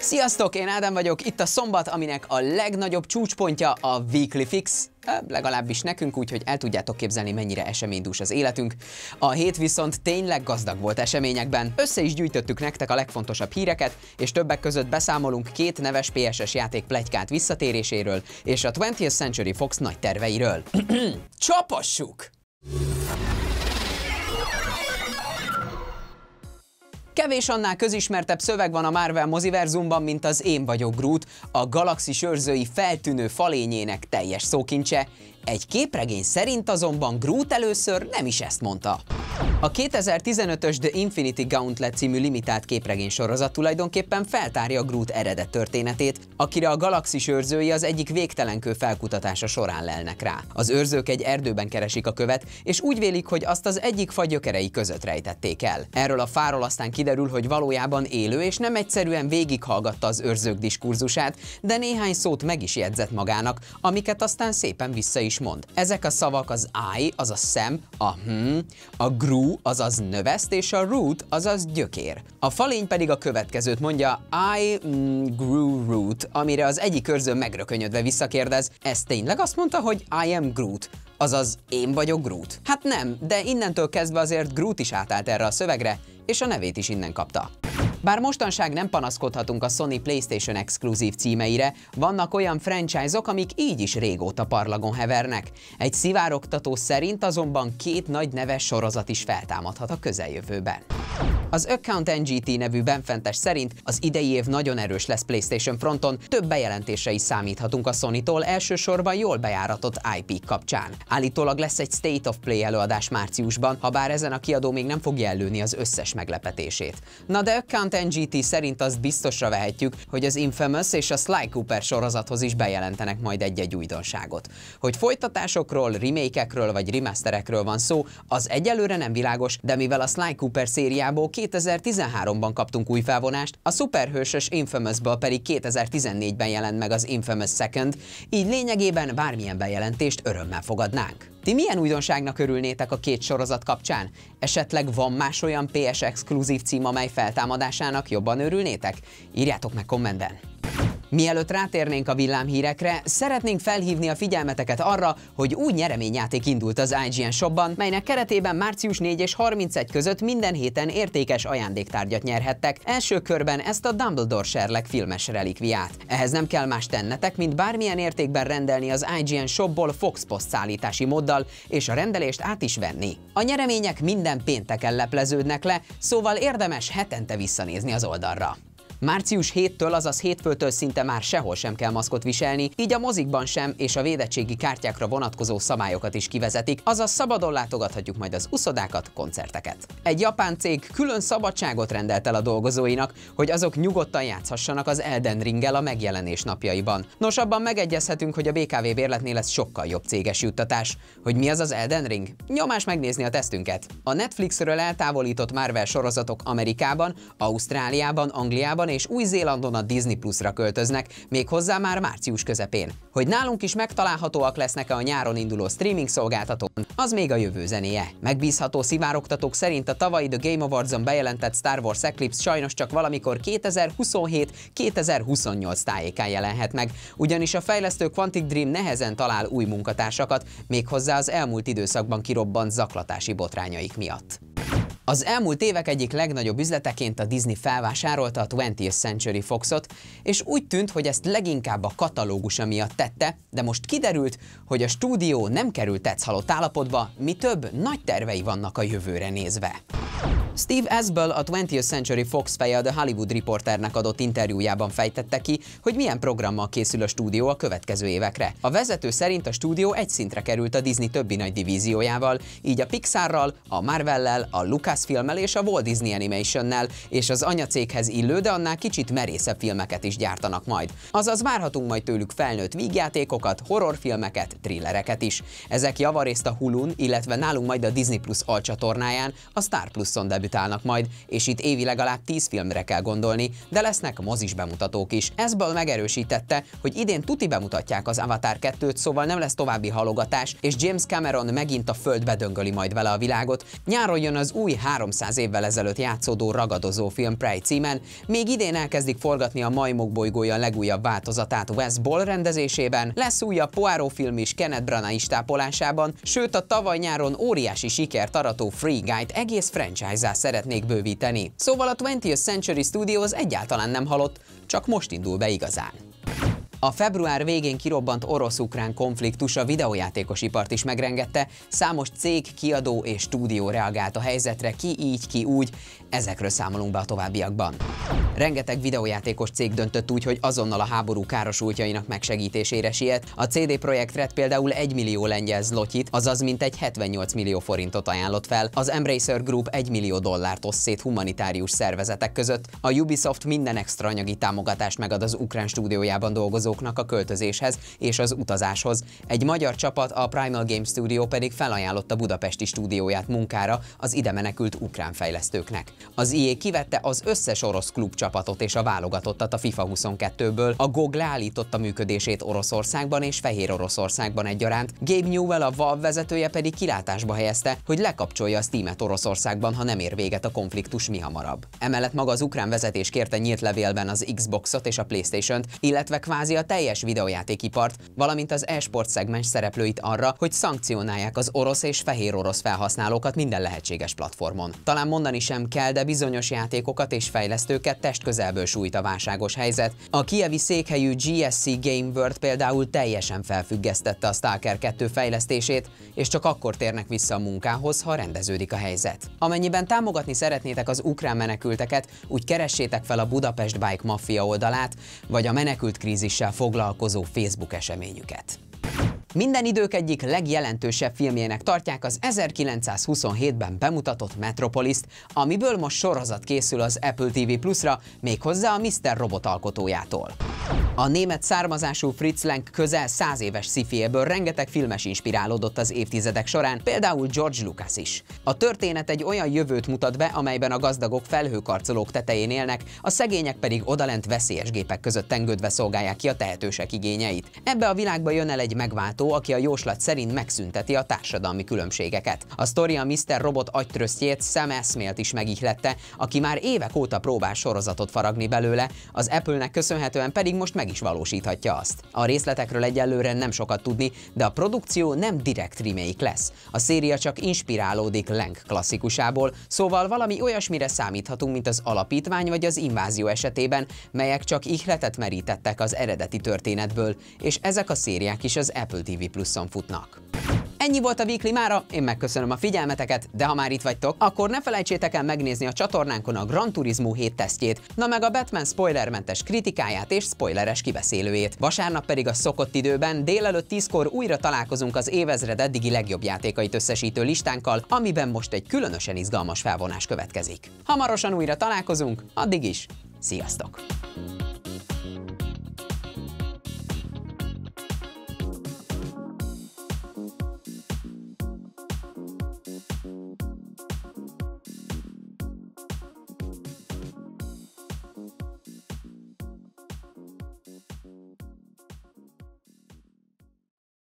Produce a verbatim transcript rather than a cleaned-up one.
Sziasztok, én Ádám vagyok, itt a szombat, aminek a legnagyobb csúcspontja a Weekly Fix, legalábbis nekünk, úgyhogy el tudjátok képzelni, mennyire eseménydús az életünk. A hét viszont tényleg gazdag volt eseményekben. Össze is gyűjtöttük nektek a legfontosabb híreket, és többek között beszámolunk két neves pé es es játék pletykát visszatéréséről, és a twentieth Century Fox nagy terveiről. Csapassuk! Kevés annál közismertebb szöveg van a Marvel moziverzumban, mint az Én vagyok Groot, a galaxis őrzői feltűnő falényének teljes szókincse. Egy képregény szerint azonban Groot először nem is ezt mondta. A kétezer-tizenötös The Infinity Gauntlet című limitált képregény sorozat tulajdonképpen feltárja Groot eredet történetét, akire a galaxis őrzői az egyik végtelenkő felkutatása során lelnek rá. Az őrzők egy erdőben keresik a követ, és úgy vélik, hogy azt az egyik fa gyökerei között rejtették el. Erről a fáról aztán kiderül, hogy valójában élő, és nem egyszerűen végighallgatta az őrzők diskurzusát, de néhány szót meg is jegyzett magának, amiket aztán szépen vissza is mond. Ezek a szavak az I, azaz szem, a hm, a Gru, azaz növeszt, és a root, azaz gyökér. A falény pedig a következőt mondja, I mm, grew root, amire az egyik őrző megrökönyödve visszakérdez, ez tényleg azt mondta, hogy I am Groot? Azaz, én vagyok Groot? Hát nem, de innentől kezdve azért Groot is átállt erre a szövegre, és a nevét is innen kapta. Bár mostanság nem panaszkodhatunk a Sony PlayStation exkluzív címeire, vannak olyan franchise-ok, amik így is régóta parlagon hevernek. Egy szivárogtató szerint azonban két nagy neves sorozat is feltámadhat a közeljövőben. Az Account en gé té nevű benfentes szerint az idei év nagyon erős lesz PlayStation fronton, több bejelentésre is számíthatunk a Sonytól, elsősorban jól bejáratott i pé-k kapcsán. Állítólag lesz egy State of Play előadás márciusban, ha bár ezen a kiadó még nem fogja ellőni az összes meglepetését. Na de Account en gé té szerint azt biztosra vehetjük, hogy az Infamous és a Sly Cooper sorozathoz is bejelentenek majd egy-egy újdonságot. Hogy folytatásokról, remake-ekről vagy remasterekről van szó, az egyelőre nem világos, de mivel a Sly Cooper szériából kétezer-tizenháromban kaptunk új felvonást, a szuperhősös Infamousból pedig kétezer-tizennégyben jelent meg az Infamous Second, így lényegében bármilyen bejelentést örömmel fogadnánk. Ti milyen újdonságnak örülnétek a két sorozat kapcsán? Esetleg van más olyan pé es exkluzív cím, amely feltámadásának jobban örülnétek? Írjátok meg kommentben! Mielőtt rátérnénk a villámhírekre, szeretnénk felhívni a figyelmeteket arra, hogy új nyereményjáték indult az i gé en Shopban, melynek keretében március negyedike és harmincegy között minden héten értékes ajándéktárgyat nyerhettek, első körben ezt a Dumbledore Sherlock filmes relikviát. Ehhez nem kell más tennetek, mint bármilyen értékben rendelni az i gé en Shopból Fox Post szállítási móddal, és a rendelést át is venni. A nyeremények minden pénteken lepleződnek le, szóval érdemes hetente visszanézni az oldalra. Március hetedikétől, azaz hétfőtől szinte már sehol sem kell maszkot viselni, így a mozikban sem, és a védettségi kártyákra vonatkozó szabályokat is kivezetik, azaz szabadon látogathatjuk majd az uszodákat, koncerteket. Egy japán cég külön szabadságot rendelt el a dolgozóinak, hogy azok nyugodtan játszhassanak az Elden Ringgel a megjelenés napjaiban. Nos, abban megegyezhetünk, hogy a bé ká vé bérletnél lesz sokkal jobb céges juttatás. Hogy mi az az Elden Ring? Nyomás megnézni a tesztünket. A Netflixről eltávolított Marvel sorozatok Amerikában, Ausztráliában, Angliában és Új-Zélandon a Disney Plus-ra költöznek, méghozzá már március közepén. Hogy nálunk is megtalálhatóak lesznek-e a nyáron induló streaming szolgáltatón, az még a jövő zenéje. Megbízható szivárogtatók szerint a tavalyi The Game Awards-on bejelentett Star Wars Eclipse sajnos csak valamikor kétezer-huszonhét kétezer-huszonnyolc tájékán jelenhet meg, ugyanis a fejlesztő Quantic Dream nehezen talál új munkatársakat, méghozzá az elmúlt időszakban kirobbant zaklatási botrányaik miatt. Az elmúlt évek egyik legnagyobb üzleteként a Disney felvásárolta a twentieth Century Foxot, és úgy tűnt, hogy ezt leginkább a katalógusa miatt tette, de most kiderült, hogy a stúdió nem került tetszhalott állapotba, mi több, nagy tervei vannak a jövőre nézve. Steve Asbell, a twentieth Century Fox feje a The Hollywood Reporternek adott interjújában fejtette ki, hogy milyen programmal készül a stúdió a következő évekre. A vezető szerint a stúdió egy szintre került a Disney többi nagy divíziójával, így a Pixarral, a Marvellel, a Lucasfilmmel és a Walt Disney Animationnel, és az anyacéghez illő, de annál kicsit merészebb filmeket is gyártanak majd. Azaz várhatunk majd tőlük felnőtt vígjátékokat, horrorfilmeket, thrillereket is. Ezek javarészt a Hulun, illetve nálunk majd a Disney Plus alcsatornáján, a Star Plus-on debütálnak debütálnak majd, és itt évi legalább tíz filmre kell gondolni, de lesznek mozis bemutatók is. Ezből megerősítette, hogy idén tuti bemutatják az Avatar kettőt, szóval nem lesz további halogatás, és James Cameron megint a földbe döngöli majd vele a világot. Nyáron jön az új háromszáz évvel ezelőtt játszódó ragadozó film Prey címen, még idén elkezdik forgatni a Majmok bolygója legújabb változatát Wes Ball rendezésében, lesz újabb Poirot film is Kenneth Branagh istápolásában, sőt a tavaly nyáron óriási sikert arató Free Guy-t egész franchise-á szeretnék bővíteni. Szóval a twentieth Century Studios egyáltalán nem halott, csak most indul be igazán. A február végén kirobbant orosz-ukrán konfliktus a videójátékos ipart is megrengette, számos cég, kiadó és stúdió reagált a helyzetre, ki így, ki úgy, ezekről számolunk be a továbbiakban. Rengeteg videójátékos cég döntött úgy, hogy azonnal a háború károsultjainak megsegítésére siet. A cé dé Projekt Red például egy millió lengyel zlotyit, azaz mintegy hetvennyolc millió forintot ajánlott fel, az Embracer Group egy millió dollárt oszt szét humanitárius szervezetek között, a Ubisoft minden extra anyagi támogatást megad az ukrán stúdiójában dolgozó a költözéshez és az utazáshoz. Egy magyar csapat, a Primal Game Studio pedig felajánlotta budapesti stúdióját munkára az ide menekült ukrán fejlesztőknek. Az i á kivette az összes orosz klubcsapatot és a válogatottat a FIFA huszonkettőből, a gé o gé leállította működését Oroszországban és Fehér Oroszországban egyaránt, Gabe Newell, a Valve vezetője pedig kilátásba helyezte, hogy lekapcsolja a Steamet Oroszországban, ha nem ér véget a konfliktus mihamarabb. Emellett maga az ukrán vezetés kérte nyílt levélben az Xboxot és a PlayStation-t, illetve kvázi a teljes videójátékipart, valamint az e-sport szegmens szereplőit arra, hogy szankcionálják az orosz és fehér orosz felhasználókat minden lehetséges platformon. Talán mondani sem kell, de bizonyos játékokat és fejlesztőket testközelből sújt a válságos helyzet. A kijevi székhelyű gé es cé Game World például teljesen felfüggesztette a Stalker kettő fejlesztését, és csak akkor térnek vissza a munkához, ha rendeződik a helyzet. Amennyiben támogatni szeretnétek az ukrán menekülteket, úgy keressétek fel a Budapest Bike Mafia oldalát, vagy a menekült krízissel foglalkozó Facebook eseményüket. Minden idők egyik legjelentősebb filmjének tartják az ezerkilencszázhuszonhétben bemutatott Metropolis-t, amiből most sorozat készül az Apple té vé Plus-ra, méghozzá a miszter Robot alkotójától. A német származású Fritz Lang közel száz éves sci-fiéből rengeteg filmes inspirálódott az évtizedek során, például George Lucas is. A történet egy olyan jövőt mutat be, amelyben a gazdagok felhőkarcolók tetején élnek, a szegények pedig odalent veszélyes gépek között tengődve szolgálják ki a tehetősek igényeit. Ebbe a világba jön el egy megváltó, aki a jóslat szerint megszünteti a társadalmi különbségeket. A sztori a miszter Robot agytrösztjét, Sam Esmailt is megihlette, aki már évek óta próbál sorozatot faragni belőle, az Apple-nek köszönhetően pedig most meg is valósíthatja azt. A részletekről egyelőre nem sokat tudni, de a produkció nem direkt remake lesz. A széria csak inspirálódik Lang klasszikusából, szóval valami olyasmire számíthatunk, mint az Alapítvány vagy az Invázió esetében, melyek csak ihletet merítettek az eredeti történetből, és ezek a szériák is az Apple té vé Pluson futnak. Ennyi volt a Weekly mára, én megköszönöm a figyelmeteket, de ha már itt vagytok, akkor ne felejtsétek el megnézni a csatornánkon a Gran Turismo hét tesztjét, na meg a Batman spoilermentes kritikáját és spoileres kibeszélőjét. Vasárnap pedig a szokott időben délelőtt tízkor újra találkozunk az évezred eddigi legjobb játékait összesítő listánkkal, amiben most egy különösen izgalmas felvonás következik. Hamarosan újra találkozunk, addig is, sziasztok!